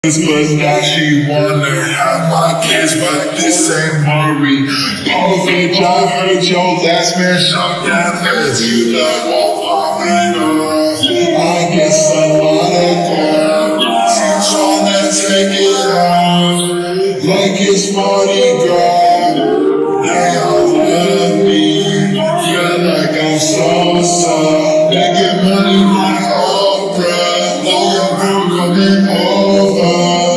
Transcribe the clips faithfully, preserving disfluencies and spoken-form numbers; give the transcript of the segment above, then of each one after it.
But now she wanna have my kids, but this ain't Murray. Oh, bitch, I heard your last man shot that lets you that won't pop it off. I guess a lot of girls tryna take it off like it's Mardi Gras. They all love me, feel like I'm so so. They get money like Oprah, know your girl coming over.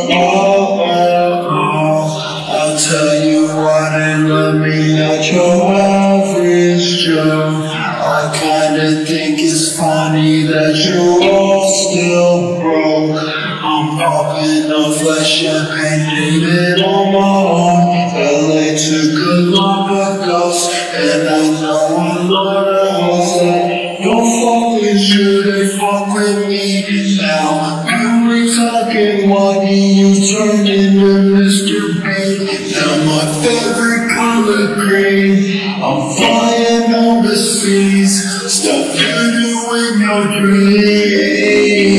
Tell you why they love me, not your average Joe. I kinda think it's funny that you're all still broke. I'm popping off like champagne, did it on my own. L A took a lot of ghosts, and I know a lot of hoes that don't fuck with you, they fuck with me now. You were talking money, you turned into Mister B. Now my favorite color green, I'm flying overseas, stuff you do in your dreams.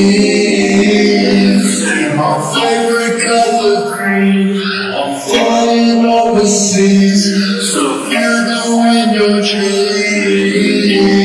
And my favorite color green, I'm flying overseas, stuff you do in your dreams.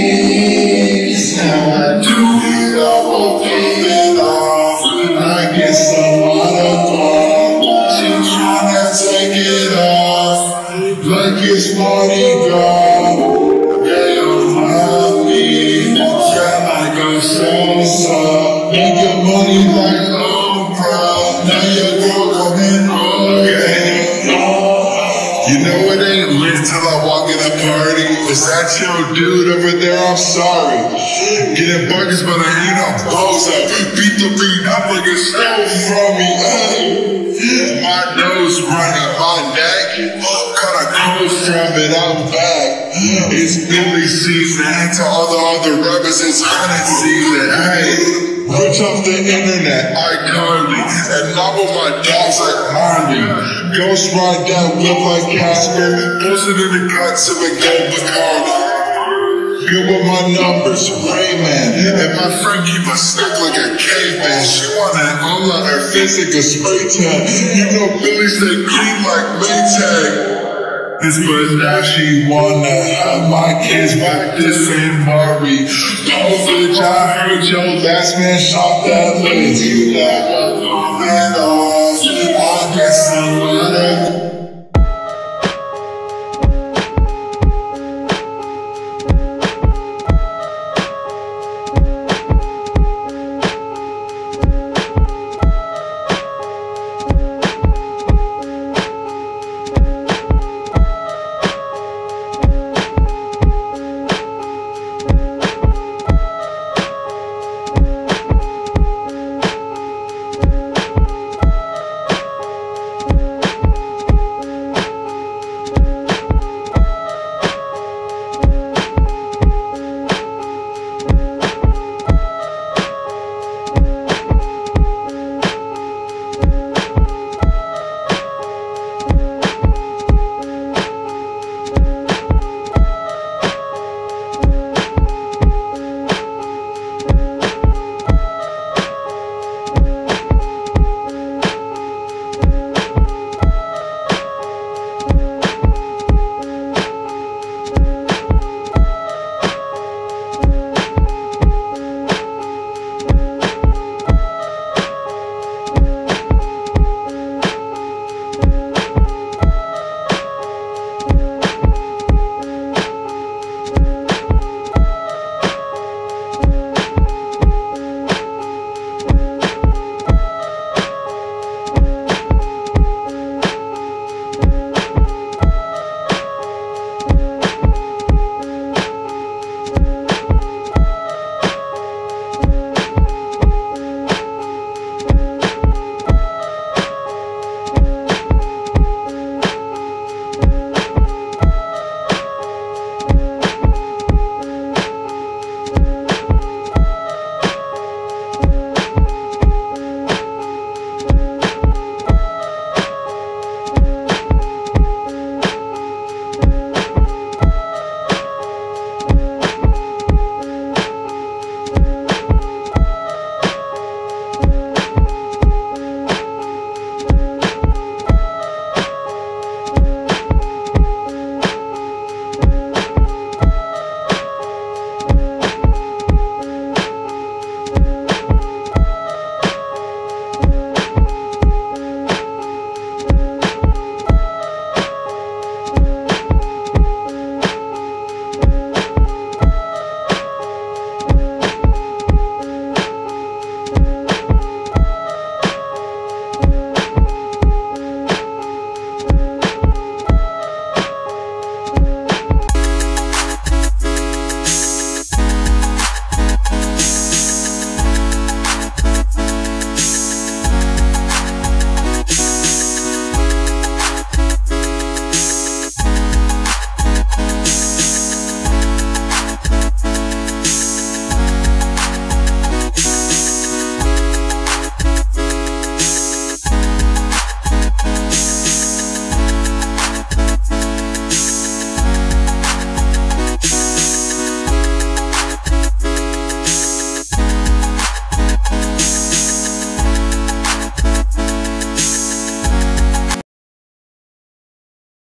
Now I do it all, won't pay it off. I guess a lot of fun. She tryna take it off like it's Mardi Gras. They don't love me, yeah, like I'm so so. They get money like Oprah. Now your girl coming over. You know it ain't lit till I walk in a party. Is that your dude over there? I'm sorry. Getting buckets, but I ain't a bozo. Beat the beat up like a stone from me. Hey. My nose running, my neck kinda cold from it. I'm back. It's Billy season, and to all the other rappers, it's hunting season. Hey. Rich off the internet, iCarly, and now with my dogs like Marley. Ghost ride that whip like Casper, posted in the cuts of a gold Bacardi. Good with my numbers, Rayman, and my friend keep a stick like a caveman. She wanna all on her face like a spray tan. You know Billy stay clean like Maytag. This but now she wanna have my kids, but this ain't Murray. Oh, bitch, I heard your last man shot that lady.